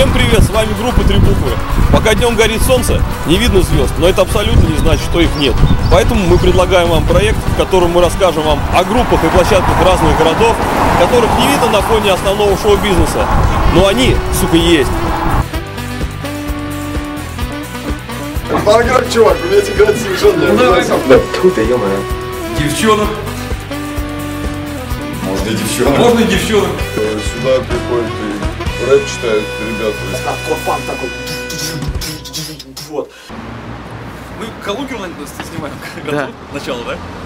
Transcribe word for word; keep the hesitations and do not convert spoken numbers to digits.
Всем привет, с вами группа «Три буквы». Пока днем горит солнце, не видно звезд, но это абсолютно не значит, что их нет. Поэтому мы предлагаем вам проект, в котором мы расскажем вам о группах и площадках разных городов, которых не видно на фоне основного шоу-бизнеса. Но они, сука, есть. Баргар, чувак, умеете играть совершенно не обязательно. Да, тут, ё-моё. Девчонок. Можно и девчонок. Можно и девчонок. Сюда приходят и рэп читают ребята. Хардкор-панк такой. Вот. Мы Калугину снимаем. Да. Начало, да?